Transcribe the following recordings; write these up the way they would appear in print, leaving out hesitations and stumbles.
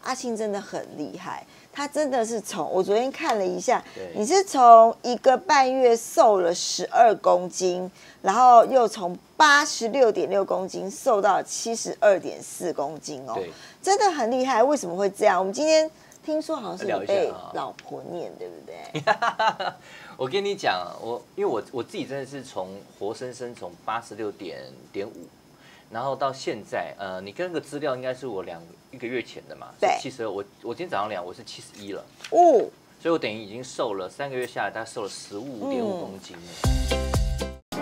阿庆真的很厉害，他真的是我昨天看了一下，你是从1个半月瘦了12公斤，然后又从86.6公斤瘦到72.4公斤哦，真的很厉害。为什么会这样？我们今天听说好像是你被老婆念，对不对？ 我跟你讲，因为我自己真的是活生生从86.5。然后到现在，你跟那个资料应该是我1个月前的嘛？ 对 ，72。我今天早上量，我是71了。 哦， 所以我等于已经瘦了3个月下来，大概瘦了15.5公斤了。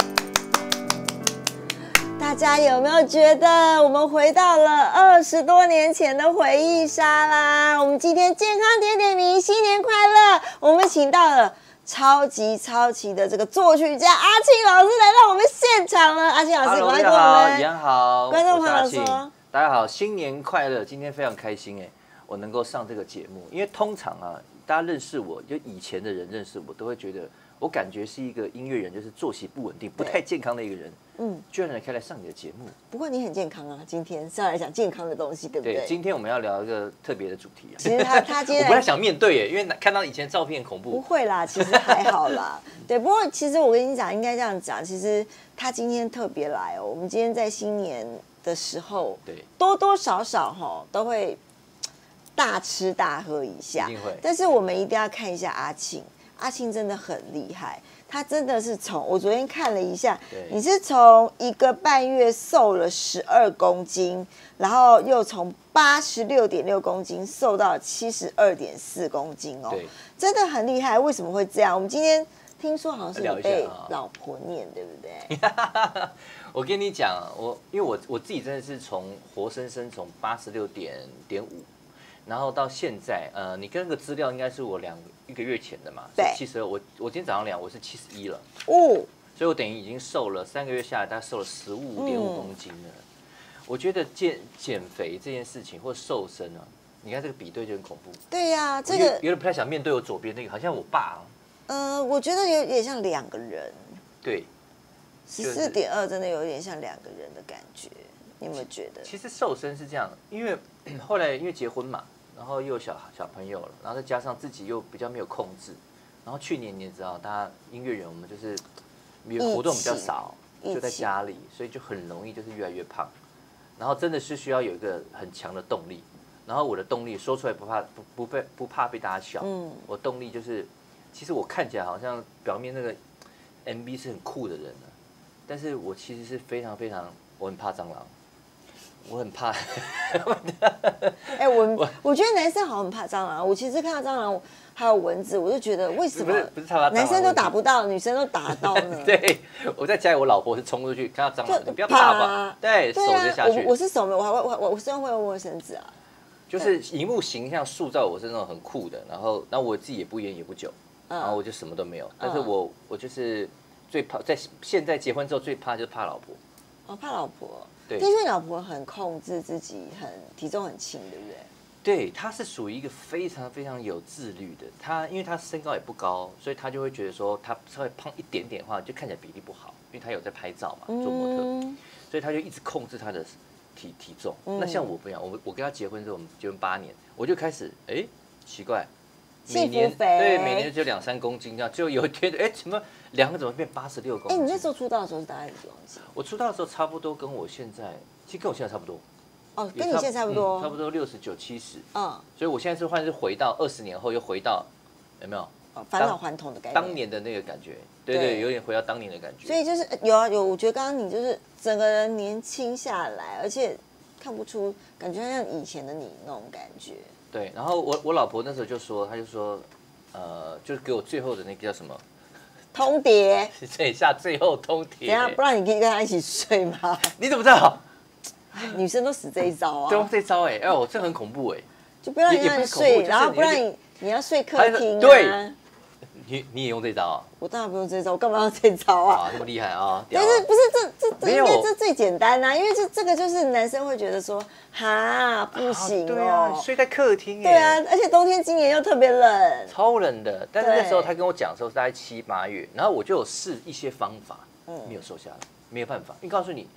大家有没有觉得我们回到了20多年前的回忆杀啦？我们今天健康点点名，新年快乐！我们请到了超级的这个作曲家阿庆老师来到我们现场了。阿庆老师，赶快跟我们怡安好， 观众朋友说， 大家好，新年快乐！今天非常开心我能够上这个节目，因为通常大家认识我，就以前的人认识我，都会觉得我感觉是一个音乐人，就是作息不稳定、不太健康的一个人。居然可以来上你的节目。 不过你很健康啊，今天是要来讲健康的东西，对不对？ 对，今天我们要聊一个特别的主题其实他今天我不太想面对因为看到以前照片很恐怖。 不会啦，其实还好啦。对，不过其实我跟你讲，应该这样讲，其实他今天特别来哦。我们今天在新年的时候， 对， 多多少少都会大吃大喝一下， 一定会。 但是我们一定要看一下阿庆，阿庆真的很厉害。他真的是我昨天看了一下，你是从1个半月瘦了12公斤，然后又从86.6公斤瘦到72.4公斤哦，真的很厉害。为什么会这样？我们今天听说好像是你被老婆念，对不对？ 我跟你讲，因为我自己真的是活生生从86.5。然后到现在，你跟那个资料应该是我1个月前的嘛？ 对 ，72。我今天早上量，我是71了。 哦， 所以我等于已经瘦了3个月下来，大概瘦了15.5公斤了。我觉得减肥这件事情或瘦身你看这个比对就很恐怖。 对呀，这个有点不太想面对我左边那个，好像我爸我觉得有点像2个人。 对 ，14.2真的有点像2个人的感觉。你有没有觉得？ 其实瘦身是这样，因为后来因为结婚嘛，然后又有小朋友了，然后再加上自己又比较没有控制，然后去年你也知道，大家音乐人我们就是活动比较少，就在家里，所以就很容易就是越来越胖，然后真的是需要有一个很强的动力，然后我的动力说出来不怕被大家笑，我动力就是，其实我看起来好像表面那个 MV 是很酷的人但是我其实是非常我很怕蟑螂。我很怕我觉得男生好像很怕蟑螂。我其实看到蟑螂还有蚊子，我就觉得为什么男生都打不到，女生都打得到呢？ 对，我在家里，我老婆是冲出去看到蟑螂，你不要怕吧？对，手就下去。 我是手没有，我身上会用卫生纸啊。 就是荧幕形象塑造我是那种很酷的，然后我自己也不烟也不酒，然后我就什么都没有。但是我就是最怕，在现在结婚之后最怕就是怕老婆。 哦，怕老婆。 对， 听说你老婆很控制自己，体重很轻，对不对？ 对，她是属于一个非常有自律的。她因为她身高也不高，所以她就会觉得说，她稍微胖一点点的话，就看起来比例不好。因为她有在拍照嘛，做模特，所以她就一直控制她的体重。那像我不一样，我跟她结婚之后，我们结婚8年，我就开始奇怪，每年就2-3公斤这样，就有一天怎么2个怎么变86公斤？ 你那时候出道的时候是大概几公斤？ 我出道的时候差不多跟我现在，其实跟我现在差不多。 哦，跟你现在差不多， 差不多69、70。所以我现在是回到20年后，又回到有没有返老还童的感觉？ 当年的那个感觉，对，有点回到当年的感觉。 所以就是有，我觉得刚刚你就是整个人年轻下来，而且看不出，感觉像以前的你那种感觉。 对，然后我老婆那时候就说，她就说，就是给我最后的那个叫什么？ 通牒。 这下最后通牒。 等下，不然你可以跟她一起睡吗？ 你怎么知道？ 女生都死这一招啊！ 对，这招我这很恐怖就不让你睡，然后不然你要睡客厅。 对，你也用这招啊？ 我当然不用这招，我干嘛要这招啊？ 这么厉害啊！ 但是不是这应该这最简单啊？因为这个就是男生会觉得说，哈不行对啊，睡在客厅。 对啊，而且冬天今年又特别冷， 超冷的。但是那时候他跟我讲的时候是大概7、8月，然后我就有试一些方法，没有瘦下来，没有办法。因为告诉你。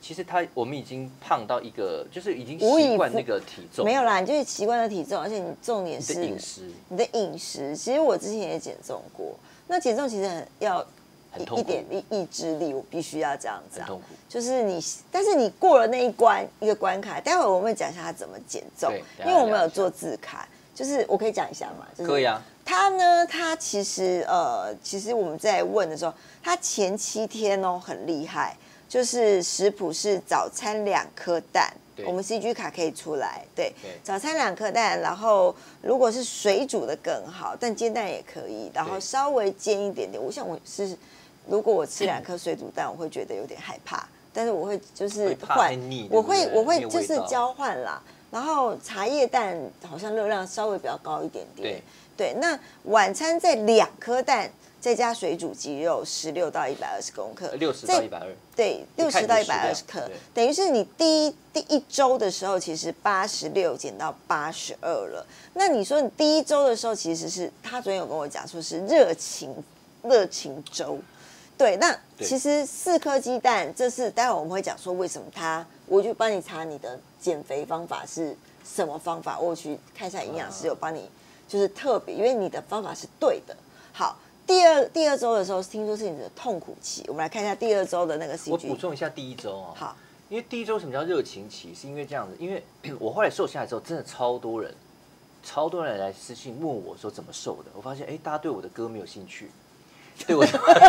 其实我们已经胖到一个，就是已经习惯那个体重。 没有啦，你就是习惯的体重，而且你重点是你的饮食。其实我之前也减重过，那减重其实要一点意志力，我必须要这样子啊。 很痛苦。 就是但是你过了那一个关卡，待会我们会讲一下他怎么减重，因为我们有做自卡，就是我可以讲一下嘛， 可以啊。 他其实我们在问的时候，他前7天很厉害。就是食谱是早餐2颗蛋，我们 CG 卡可以出来，对，早餐2颗蛋，然后如果是水煮的更好，但煎蛋也可以，然后稍微煎一点点。如果我吃2颗水煮蛋，我会觉得有点害怕，但是我会就是换，我会就是交换啦。然后茶叶蛋好像热量稍微比较高一点点，对。那晚餐在2颗蛋。再加水煮鸡肉16到120公克 ，60到120， 对，60到120克，等于是你第一周的时候，其实86减到82了。那你说你第一周的时候，其实是他昨天有跟我讲说是热情周，对。那其实4颗鸡蛋，这是待会我们会讲说为什么我就帮你查你的减肥方法是什么方法，我去看一下营养师有帮你，就是特别，因为你的方法是对的。好。第二周的时候，听说是你的痛苦期。我们来看一下第2周的那个 CG。 我补充一下第1周哦。 好， 因为第1周什么叫热情期？是因为这样子，因为我后来瘦下来之后，真的超多人来私信问我说怎么瘦的。我发现，大家对我的歌没有兴趣。对我不会，刚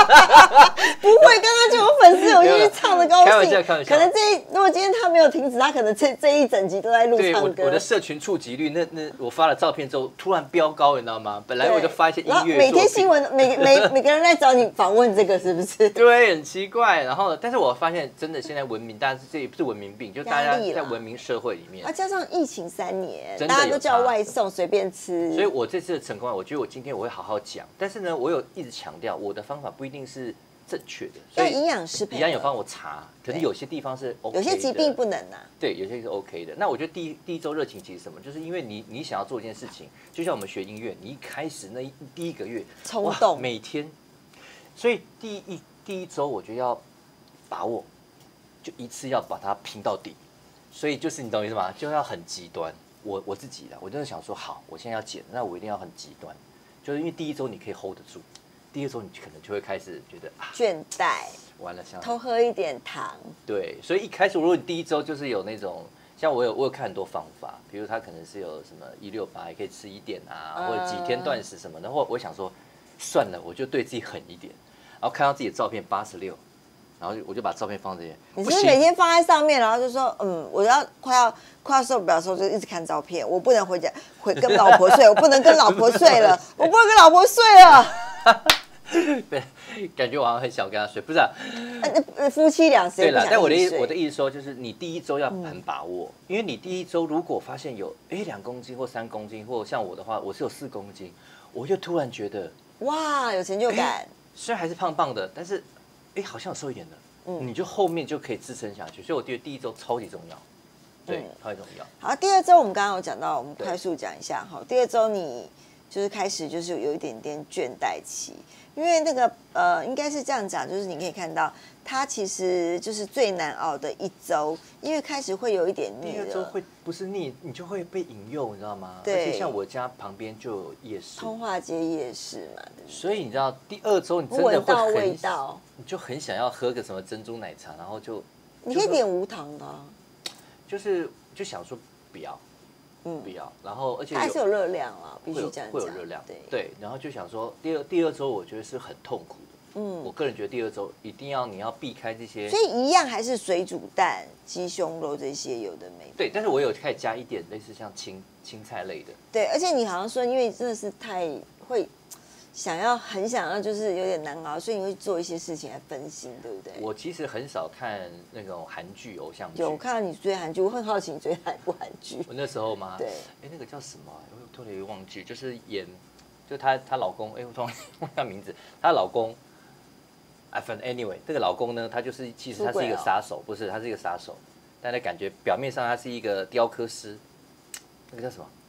刚就有粉丝有去唱的高兴。 开玩笑，开玩笑。 可能如果今天他没有停止，他可能这一整集都在录唱歌。 我的社群触及率，那我发了照片之后突然飙高，你知道吗？本来我就发一些音乐， 每天新闻每个人在找你访问这个是不是？ 对，很奇怪。然后，但是我发现真的现在文明，但是这也不是文明病，就大家在文明社会里面， 加上疫情3年，大家都叫外送随便吃。 所以我这次的成功，我觉得我今天我会好好讲。但是呢，我有一直强调我的方法不一定是正确的， 所以营养师宜安有帮我查，可是有些地方是 OK 的， 有些疾病不能啊。 对，有些是 OK 的。那我觉得第一周热情期是什么？就是因为你想要做一件事情，就像我们学音乐，你一开始第1个月冲动， 每天，所以第一周我觉得要把握，就一次要把它拼到底。所以就是你懂我意思吗？就要很极端。我自己的，我真的想说，好，我现在要减，那我一定要很极端，就是因为第1周你可以 hold 得住。第2周你可能就会开始觉得倦怠， 完了， 偷喝一点糖。 对，所以一开始如果你第1周就是有那种，像我有看很多方法，比如他可能是有什么168，也可以吃1点啊，或者几天断食什么的。然后我想说，算了，我就对自己狠一点。然后看到自己的照片86，然后我就把照片放这些。 你是不是每天放在上面，然后就说，我要快要受不了的时候，就一直看照片。我不能回家跟老婆睡，我不能跟老婆睡了，我不能跟老婆睡了。 对，感觉我好像很想跟他睡，不是啊？ 夫妻俩谁不想一起睡？ 对啦，但我的意思说，就是你第1周要很把握，因为你第1周如果发现有2公斤或3公斤，或像我的话，我是有4公斤，我就突然觉得哇，有成就感。 虽然还是胖胖的，但是好像有瘦一点的，你就后面就可以支撑下去。所以我觉得第1周超级重要，对，超级重要。 好，第2周我们刚刚有讲到，我们快速讲一下哈。第2周你就是开始就是有一点点倦怠期。因为那个应该是这样讲，就是你可以看到，它其实就是最难熬的1周，因为开始会有一点腻了。 第2周会不是腻，你就会被引诱，你知道吗？ 对。 而且像我家旁边就有夜市， 通化街夜市嘛，对不对？ 所以你知道第2周你真的闻到味道， 你就很想要喝个什么珍珠奶茶，然后你可以点无糖的， 就想说不要。不要，然后而且还是有热量啊，必须这样讲， 会有热量，对，然后就想说第二周我觉得是很痛苦的，我个人觉得第2周一定你要避开这些， 所以一样还是水煮蛋、鸡胸肉这些有的没的， 对，但是我有开始加一点类似像青菜类的， 对，而且你好像说因为真的是太会。很想要，就是有点难熬，所以你会做一些事情来分心，对不对？ 我其实很少看那种韩剧、偶像剧。 有看到你追韩剧，我很好奇你追哪部韩剧。 我那时候吗？ 对， 那个叫什么？我突然忘记，就是演，就她老公，我突然忘记名字，她老公。反正 anyway， 这个老公呢，他就是其实他是一个杀手，不是，他是一个杀手，但他感觉表面上他是一个雕刻师，那个叫什么？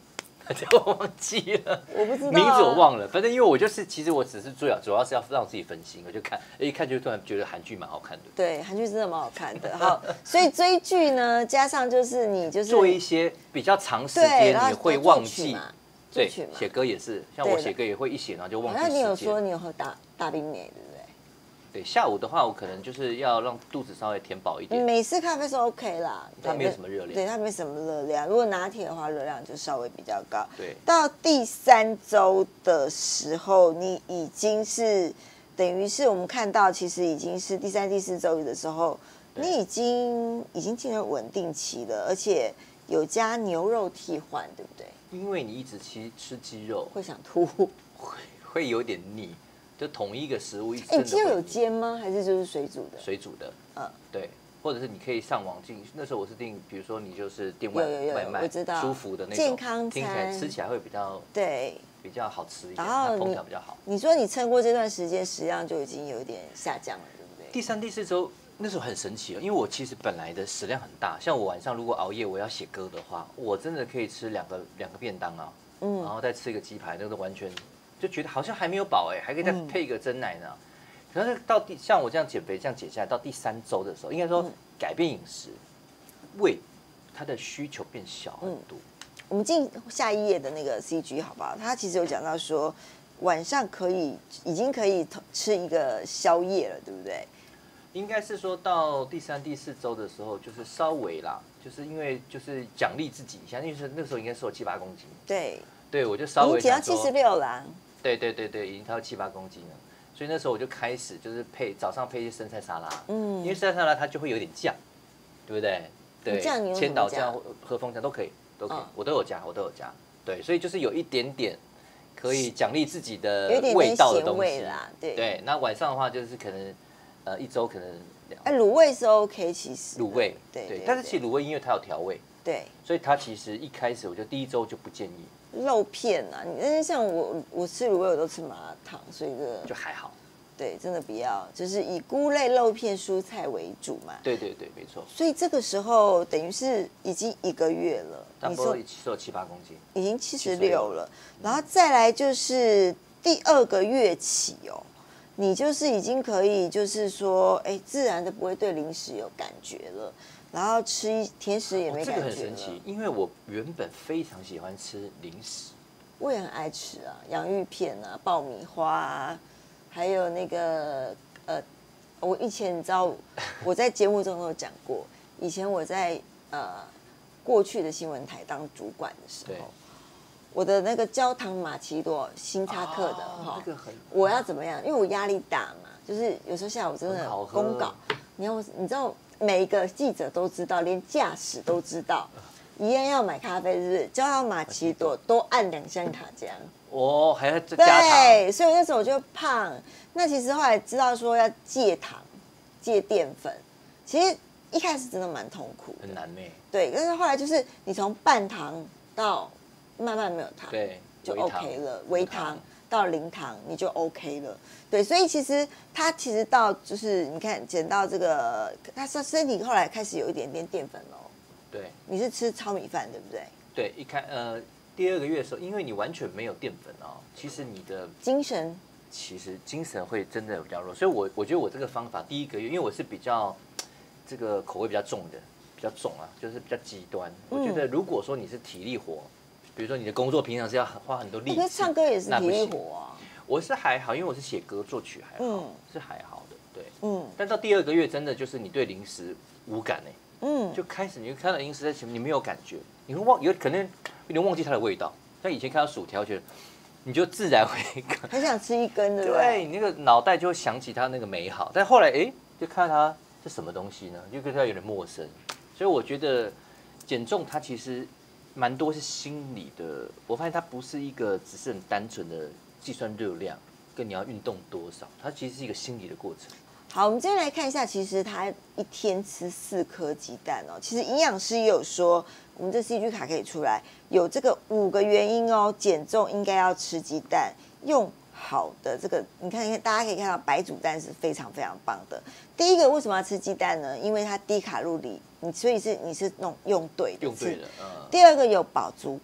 我忘记了， 我不知道名字我忘了。反正因为我就是，其实我只是主要是要让自己分心，我就看，一看就突然觉得韩剧蛮好看的。 对，韩剧真的蛮好看的。好，所以追剧呢，加上就是你就是做一些比较长时间你会忘记。对，写歌也是，像我写歌也会一写然后就忘记时间。 那你有说你有喝大冰美，对不对？ 对，下午的话，我可能就是要让肚子稍微填饱一点。 美式咖啡是 OK 啦， 它没有什么热量。 对，它没什么热量。如果拿铁的话，热量就稍微比较高。 对， 到第3周的时候，你已经是等于是我们看到，其实已经是第3、第4周的时候，你已经进入稳定期了，而且有加牛肉替换，对不对？ 因为你一直吃鸡肉， 会想吐， 会有点腻。就同一个食物一直。 你鸡肉有煎吗？还是就是水煮的？ 水煮的，对，或者是你可以上网订。那时候我是订，比如说你就是订外卖， 我知道， 舒服的那种健康餐， 听起来吃起来会比较对， 比较好吃一点， 然后烹调比较好。 你说你撑过这段时间，食量就已经有点下降了，对不对？ 第3、第4周那时候很神奇哦，因为我其实本来的食量很大，像我晚上如果熬夜我要写歌的话，我真的可以吃两个便当啊，然后再吃一个鸡排，那个完全。就觉得好像还没有饱还可以再配一个真奶呢。可是到像我这样减肥这样减下来，到第3周的时候，应该说改变饮食，胃它的需求变小很多。 我们进下一页的那个 CG 好不好？他其实有讲到说，晚上已经可以吃一个宵夜了，对不对？ 应该是说到第3、第4周的时候，就是稍微啦，就是因为就是奖励自己一下，因为那时候应该瘦7、8公斤。对，我就稍微已经减到76啦。 对，已经超7、8公斤了，所以那时候我就开始就是早上配一些生菜沙拉，因为生菜沙拉它就会有点酱，对不对？对，千岛酱、和风酱都可以，我都有加，对，所以就是有一点点可以奖励自己的味道的东西啦， 对。那晚上的话就是可能1周可能卤味是 OK， 其实卤味对，但是其实卤味因为它有调味， 对， 所以它其实一开始我觉得第1周就不建议。 肉片啊，你像我吃卤味我都吃麻辣烫，所以这个就还好。 对，真的不要，就是以菇类、肉片、蔬菜为主嘛。 对，没错。 所以这个时候等于是已经1个月了， 差不多瘦7、8公斤， 已经76了。然后再来就是第2个月起哦，你就是已经可以就是说，自然的不会对零食有感觉了。然后吃甜食也没感觉了。 这个很神奇，因为我原本非常喜欢吃零食， 我也很爱吃啊，洋芋片啊，爆米花啊，还有那个我以前你知道我在节目中有讲过，以前我在过去的新闻台当主管的时候，我的那个焦糖玛奇朵星巴克的哈，我要怎么样？因为我压力大嘛，就是有时候下午真的公稿，你知道。每一个记者都知道，连驾驶都知道，一样要买咖啡，是不是？焦糖玛奇朵都按2箱塔浆。 还要加糖。 对，所以那时候我就胖。那其实后来知道说要戒糖、戒淀粉，其实一开始真的蛮痛苦的， 很难对，但是后来就是你从半糖到慢慢没有糖， 对， 就 OK 了，微糖到0糖你就 OK 了。对，所以其实他到就是你看减到这个，他身体后来开始有一点点淀粉喽。 对， 你是吃糙米饭对不对？ 对，第2个月的时候，因为你完全没有淀粉哦，其实你的精神会真的比较弱。所以我觉得我这个方法第1个月，因为我是比较这个口味比较重啊，就是比较极端。我觉得如果说你是体力活，比如说你的工作平常是要花很多力气， 可是唱歌也是体力活啊。 我是还好，因为我是写歌作曲还好，是还好的，对，但到第2个月，真的就是你对零食无感就开始你就看到零食在前面，你没有感觉，你会有可能有点忘记它的味道。像以前看到薯条，觉得你就自然会很想吃一根，对不对？对，你那个脑袋就会想起它那个美好，但后来就看到它是什么东西呢？就跟它有点陌生。所以我觉得减重它其实蛮多是心理的，我发现它不是一个只是很单纯的计算热量跟你要运动多少，它其实是一个心理的过程。 好，我们接下来看一下，其实他1天吃4颗鸡蛋哦。其实营养师也有说，我们这 CG 卡可以出来，有这个5个原因哦，减重应该要吃鸡蛋，用好的这个，你看，大家可以看到白煮蛋是非常非常棒的。第一个为什么要吃鸡蛋呢？因为它低卡路里，所以你是用对的。 用对的。 第2个有饱足感。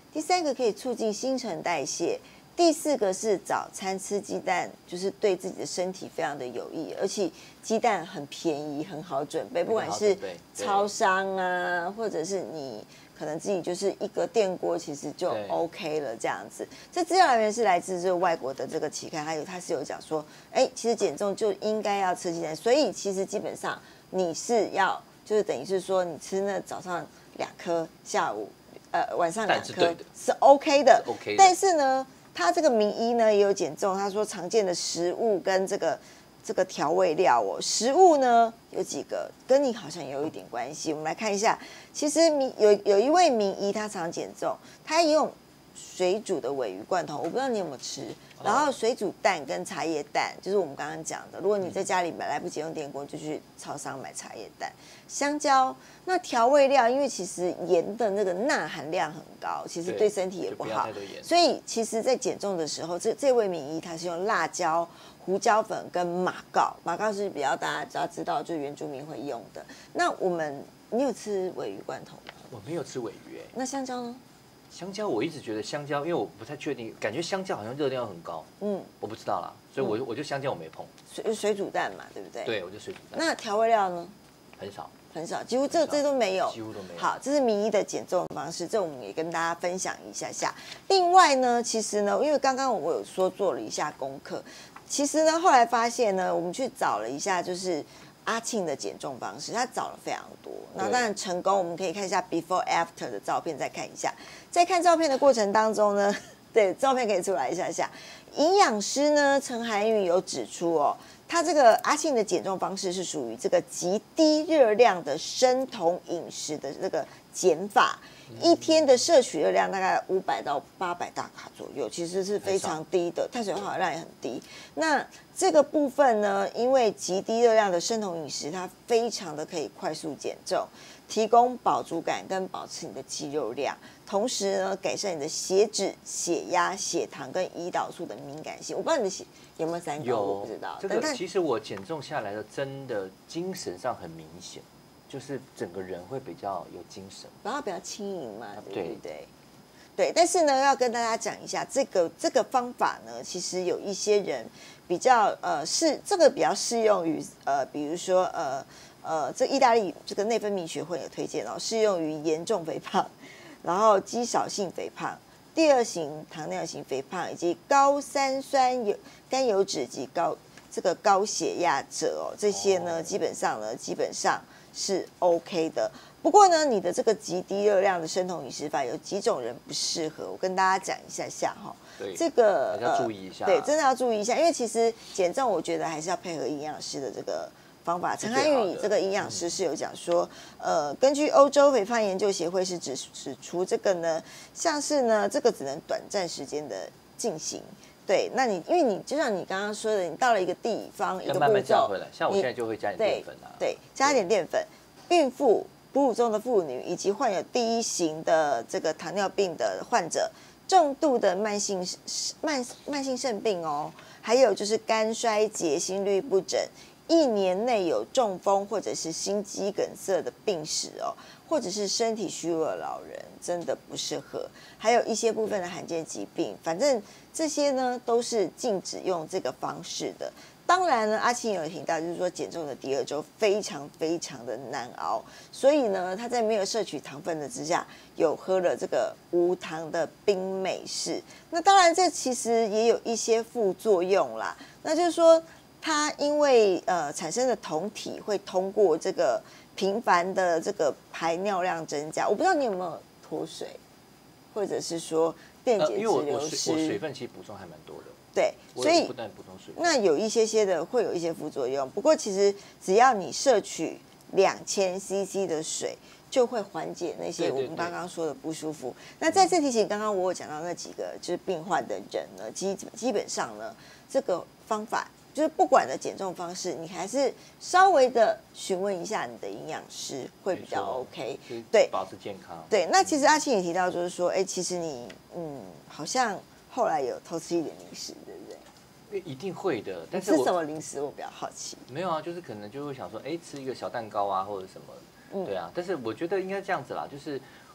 第3个可以促进新陈代谢，第4个是早餐吃鸡蛋，就是对自己的身体非常的有益，而且鸡蛋很便宜，很好准备，不管是超商啊，或者是你可能自己就是一个电锅，其实就 OK 了这样子。这资料来源是来自这个外国的这个期刊，还有它是有讲说，其实减重就应该要吃鸡蛋，所以其实基本上你是要就是等于是说你吃那早上2颗，下午晚上2颗是 OK 的，但是呢。他这个名医呢也有减重，他说常见的食物跟这个调味料食物呢有几个跟你好像有一点关系，我们来看一下。其实有一位名医他常减重，他也用水煮的鲔鱼罐头，我不知道你有没有吃。然后水煮蛋跟茶叶蛋，就是我们刚刚讲的。如果你在家里来不及用电锅，就去超商买茶叶蛋。香蕉，那调味料，因为其实盐的那个钠含量很高，其实对身体也不好。所以其实，在减重的时候，这位名医他是用辣椒、胡椒粉跟马告是比较大家知道，就是原住民会用的。那你有吃鲔鱼罐头吗？ 我没有吃鲔鱼那香蕉呢？ 香蕉我一直觉得香蕉，因为我不太确定，感觉香蕉好像热量很高，我不知道啦，所以我就香蕉我没碰。 水煮蛋嘛，对不对？ 对，我就水煮蛋。 那调味料呢？很少，几乎这都没有， 几乎都没有。 好，这是名医的减重方式，这我们也跟大家分享一下。另外呢，其实呢，因为刚刚我有说做了一下功课，其实呢，后来发现呢，我们去找了一下，就是阿庆的减重方式，他找了非常多。那当然成功，我们可以看一下 before after 的照片，再看一下。在看照片的过程当中呢，对，照片可以出来一下。营养师呢陈涵宇有指出他这个阿庆的减重方式是属于这个极低热量的生酮饮食的这个减法，一天的摄取热量大概500到800大卡左右，其实是非常低的，碳水化合物量也很低。那这个部分呢，因为极低热量的生酮饮食，它非常的可以快速减重，提供饱足感跟保持你的肌肉量，同时呢，改善你的血脂、血压、血糖跟胰岛素的敏感性。我不知道你的有没有3高，我不知道。 这个其实我减重下来的，真的精神上很明显，就是整个人会比较有精神， 然后比较轻盈嘛，对不对？对，但是呢，要跟大家讲一下，这个方法呢，其实有一些人比较这个比较适用于比如说这意大利这个内分泌学会有推荐适用于严重肥胖，然后肌少性肥胖、第2型糖尿型肥胖以及高3酸甘油脂及高血压者这些呢，基本上是 OK 的。不过呢，你的这个极低热量的生酮饮食法有几种人不适合，我跟大家讲一下对， 这个要注意一下。 对，真的要注意一下，因为其实减重我觉得还是要配合营养师的这个方法。陈涵宇这个营养师是有讲说，根据欧洲肥胖研究协会是指出这个呢，像是呢这个只能短暂时间的进行。对，那因为你就像你刚刚说的，你到了一个地方一个步骤， 慢慢加回来。像我现在就会加点淀粉对，加点淀粉。孕妇、哺乳中的妇女以及患有第1型的这个糖尿病的患者、重度的慢性肾病还有就是肝衰竭、心律不整，1年内有中风或者是心肌梗塞的病史或者是身体虚弱的老人，真的不适合。还有一些部分的罕见疾病，反正这些呢都是禁止用这个方式的。当然呢，阿庆有提到，就是说减重的第2周非常非常的难熬，所以呢，他在没有摄取糖分的之下，有喝了这个无糖的冰美式。那当然，这其实也有一些副作用啦。那就是说，它因为产生的酮体会通过这个频繁的这个排尿量增加。我不知道你有没有脱水，或者是说电解质流失。 因为我水分其实补充还蛮多的。 对，所以不但补充水分， 那有一些的会有一些副作用。不过其实只要你摄取2000 CC 的水，就会缓解那些我们刚刚说的不舒服。那再次提醒，刚刚我有讲到那几个就是病患的人呢，基本上呢，这个方法就是不管的减重方式，你还是稍微的询问一下你的营养师会比较 OK， 对，保持健康。 对，那其实阿庆也提到，就是说，其实你好像后来有偷吃一点零食，对不对？ 一定会的，但是吃什么零食我比较好奇。 没有啊，就是可能就会想说，吃一个小蛋糕啊，或者什么，对啊。但是我觉得应该这样子啦，就是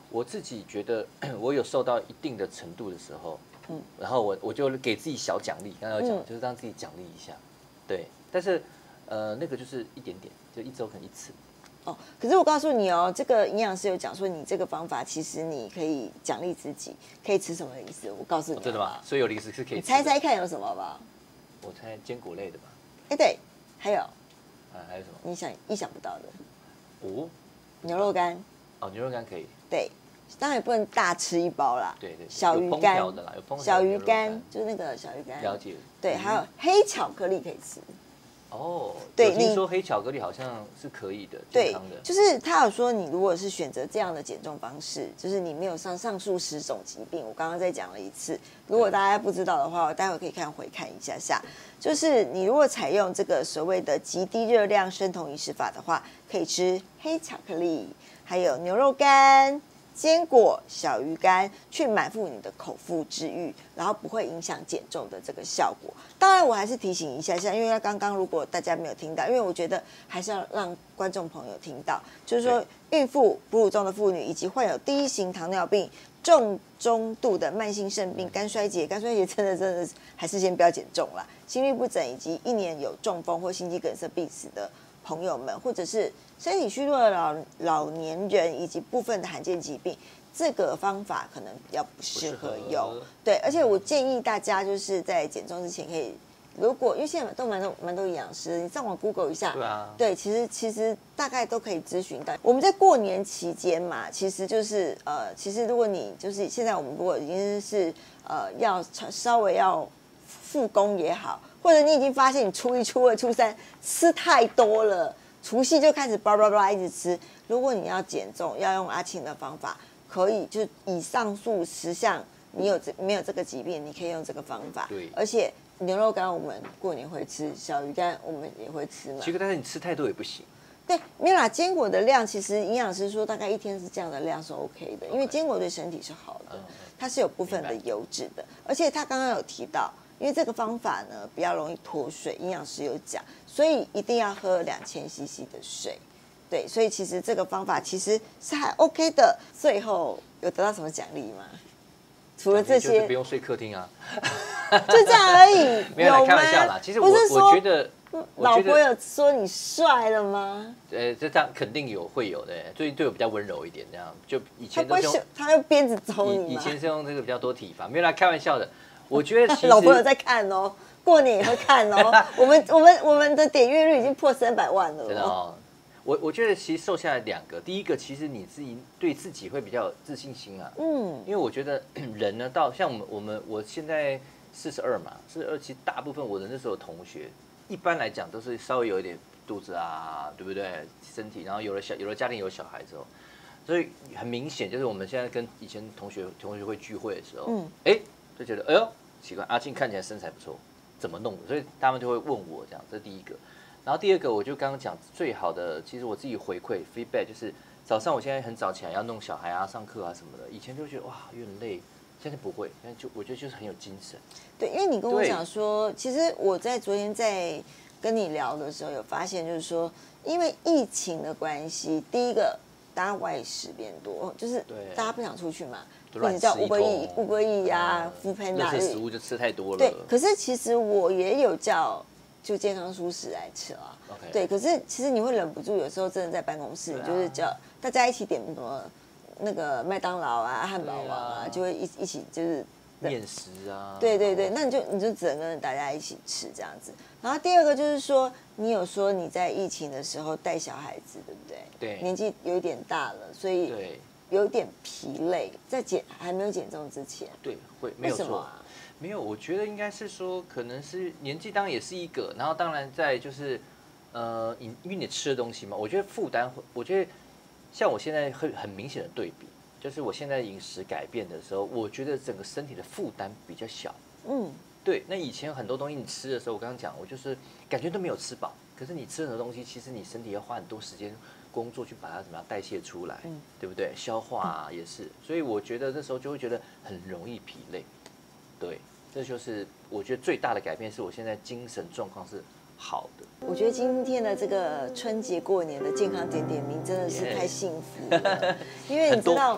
我自己觉得我有瘦到一定的程度的时候，然后我就给自己小奖励，刚才有讲，就是让自己奖励一下，对。但是那个就是一点点，就一周可能1次。 哦，可是我告诉你哦，这个营养师有讲说，你这个方法其实你可以奖励自己，可以吃什么零食？我告诉你， 真的吗？所以有零食是可以吃的。 猜猜看有什么吧？ 我猜坚果类的吧。 哎，对，还有， 还有什么？ 你意想不到的。 哦， 牛肉干。 哦，牛肉干可以。 对，当然也不能大吃一包啦。 对对。 小鱼干有烹调的小鱼干就是那个小鱼干。 了解。 对，还有黑巧克力可以吃。 哦，对，听说黑巧克力好像是可以的，健康的。 就是他有说，你如果是选择这样的减重方式，就是你没有上述10种疾病，我刚刚再讲了一次。如果大家不知道的话，我待会可以回看一下下。就是你如果采用这个所谓的极低热量生酮饮食法的话，可以吃黑巧克力，还有牛肉干、坚果、小鱼干，去满足你的口腹之欲，然后不会影响减重的这个效果。当然，我还是提醒一下，因为刚刚如果大家没有听到，因为我觉得还是要让观众朋友听到，就是说孕妇、哺乳中的妇女以及患有第1型糖尿病、中度的慢性肾病、肝衰竭真的还是先不要减重啦。心律不整以及1年有中风或心肌梗塞病史的朋友们，或者是身体虚弱的老年人以及部分的罕见疾病，这个方法可能比较不适合用。对，而且我建议大家就是在减重之前可以，如果因为现在都蛮多营养师，你上网 Google 一下， 对啊， 对，其实大概都可以咨询到。我们在过年期间嘛，其实就是其实如果你就是现在我们如果已经是要稍微要复工也好，或者你已经发现你初1、初2、初3吃太多了，除夕就开始叭叭叭一直吃。如果你要减重，要用阿庆的方法，可以就以上述10项，你没有这个疾病，你可以用这个方法。 对， 而且牛肉干我们过年会吃，小鱼干我们也会吃嘛。 其实但是你吃太多也不行。 对，没有啦，坚果的量其实营养师说大概1天是这样的量是 OK 的，因为坚果对身体是好的，它是有部分的油脂的，而且他刚刚有提到，因为这个方法呢比较容易脱水，营养师有讲，所以一定要喝2000cc 的水。对，所以其实这个方法其实是还 OK 的。最后有得到什么奖励吗？除了这些， 就是不用睡客厅啊， 就这样而已。 没有啦，开玩笑啦。其实我觉得， 老婆有说你帅了吗？ 这样肯定会有的。最近对我比较温柔一点，这样就以前都是他用鞭子揍你吗？ 以前是用这个比较多体罚，没有啦，开玩笑的。我觉得其实老婆有在看哦，过年也会看哦。我们的点阅率已经破300万了。 真的哦。我觉得其实瘦下来2个，第一个其实你自己对自己会比较有自信心啊，因为我觉得人呢，到像我现在42嘛，42其实大部分我的那时候同学，一般来讲都是稍微有一点肚子啊，对不对？身体，然后有了家庭有小孩之后，所以很明显就是我们现在跟以前同学会聚会的时候，就觉得哎呦奇怪，阿庆看起来身材不错，怎么弄的？所以他们就会问我这样，这是第一个。然后第二个，我就刚刚讲最好的，其实我自己回馈 feedback 就是早上我现在很早起来要弄小孩啊、上课啊什么的，以前就觉得哇有点累，现在不会，现在我觉得就是很有精神。 对，因为你跟我讲说，其实我在昨天在跟你聊的时候有发现，就是说因为疫情的关系，第一个大家外食变多，就是大家不想出去嘛，你知道Uber Eats 啊、Foodpanda 食物就吃太多了。 对，可是其实我也有叫。就健康蔬食来吃啊，对，可是其实你会忍不住，有时候真的在办公室，就是叫大家一起点什么那个麦当劳啊、汉堡王啊，就会一起就是面食啊， 对，那你就只能跟大家一起吃这样子。然后第二个就是说，你有说你在疫情的时候带小孩子，对不对？ 对， 年纪有一点大了，所以有点疲累，在还没有减重之前， 对，会没有错。没有，我觉得应该是说，可能是年纪当然也是一个，然后当然在就是，因为你吃的东西嘛，我觉得负担，我觉得像我现在很明显的对比，就是我现在饮食改变的时候，我觉得整个身体的负担比较小。对，那以前很多东西你吃的时候，我刚刚讲，我就是感觉都没有吃饱，可是你吃很多东西，其实你身体要花很多时间工作去把它怎么样代谢出来，对不对？消化啊也是，所以我觉得那时候就会觉得很容易疲累。对，这就是我觉得最大的改变，是我现在精神状况是好的。 我觉得今天的这个春节过年的健康点点名真的是太幸福了，因为你知道，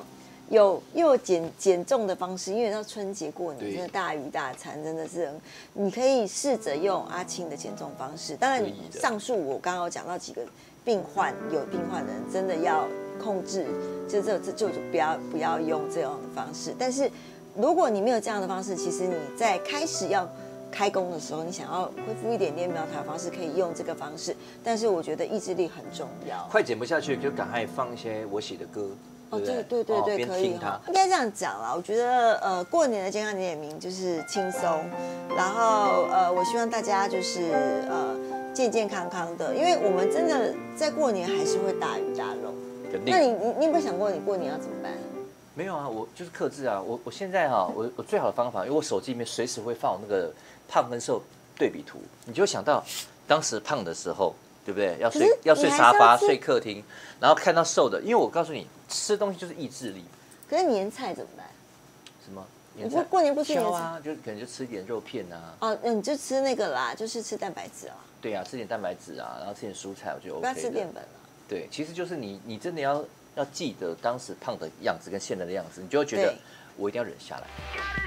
又有减重的方式，因为到春节过年真的大鱼大餐，真的是你可以试着用阿庆的减重方式。当然，上述我刚刚有讲到几个有病患的人真的要控制，就不要用这种方式。但是如果你没有这样的方式，其实你在开始要开工的时候，你想要恢复一点点苗条的方式，可以用这个方式。但是我觉得意志力很重要。 快减不下去，就赶快放一些我写的歌。 哦，对，可以哈，应该这样讲啦。我觉得过年的健康点名就是轻松，然后我希望大家就是健健康康的，因为我们真的在过年还是会大鱼大肉。那你有没有想过你过年要怎么办？ 没有啊，我就是克制啊。我现在哈，我最好的方法，因为我手机里面随时会放那个胖跟瘦对比图，你就会想到当时胖的时候。对不对？要睡沙发，睡客厅，然后看到瘦的，因为我告诉你，吃东西就是意志力。 可是年菜怎么办？ 什么？ 你过年不吃年菜啊？就可能就吃一点肉片啊。 哦，你就吃那个啦，就是吃蛋白质啊。 对啊，吃点蛋白质啊，然后吃点蔬菜，我觉得 OK 的。 不要吃淀粉啊。 对，其实就是你真的要记得当时胖的样子跟现在的样子，你就会觉得我一定要忍下来。